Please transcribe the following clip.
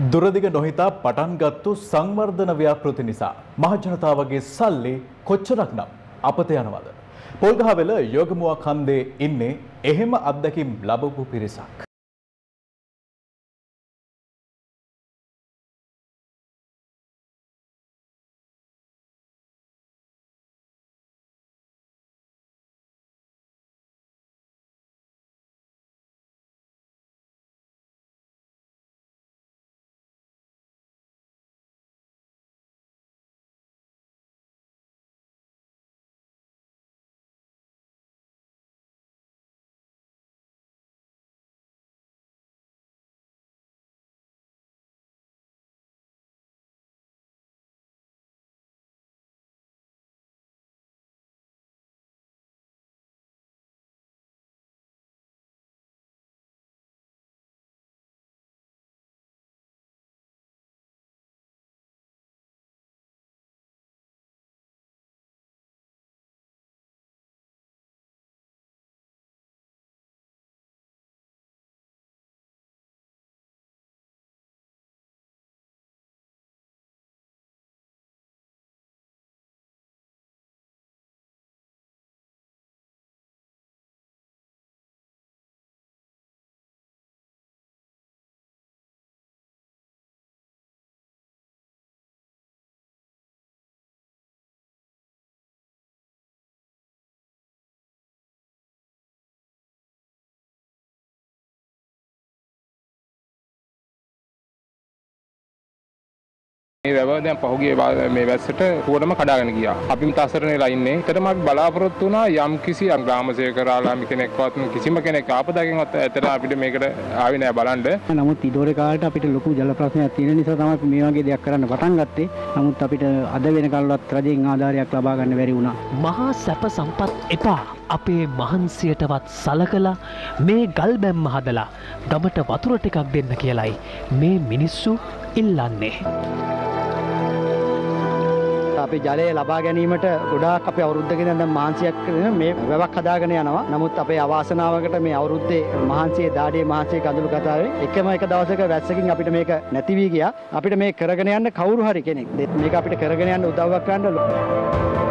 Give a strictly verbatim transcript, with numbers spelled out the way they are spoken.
දුරදිග නොහිතා පටන්ගත්තු සංවර්ධන ව්‍යාපෘති නිසා මහජනතාවගේ සල්ලි කොච්චරක්නම් අපත යනවද? පොල්ගහවෙල යෝගමුවා කන්දේ ඉන්නේ එහෙම අත්දැකීම් ලැබපු පිරිසක්. මේ වැව දැන් පහුගිය මේ වැස්සට පුරම කඩාගෙන ගියා. අපි තසරණේලා ඉන්නේ. ඒතරම අපි බලාපොරොත්තු වුණා යම් කිසි ග්‍රාම සේවකරාලා කෙනෙක්වත් කිසිම කෙනෙක් ආපදාකින්වත් ඇතර අපිට මේකට ආවේ නෑ බලන්න. නමුත් ඉදෝරේ කාලේට අපිට ලොකු ජල ප්‍රශ්නයක් තියෙන නිසා තමයි මේ වගේ දෙයක් කරන්න පටන් ගත්තේ. නමුත් අපිට අද වෙනකල්වත් රජෙන් ආධාරයක් ලබා ගන්න බැරි වුණා. මහා සැප සම්පත් එපා. අපේ මහන්සියටවත් සලකලා මේ ගල් බැම්ම හදලා ගමට වතුර ටිකක් දෙන්න කියලයි මේ මිනිස්සු ඉල්ලන්නේ. අපි ජලය ලබා ගැනීමට ගොඩාක් අපි අවුරුද්දකින් දැන් මහන්සියක් කරන මේ වැවක් හදාගෙන යනවා. නමුත් අපේ අවාසනාවකට මේ අවුරුද්දේ මහන්සියේ දාඩියේ මහන්සියේ කඳුළු කතාවේ එකම එක දවසක වැස්සකින් අපිට මේක නැති වී ගියා. අපිට මේ කරගෙන යන්න කවුරු හරි කෙනෙක් මේක අපිට කරගෙන යන්න උදව්වක් කරන්න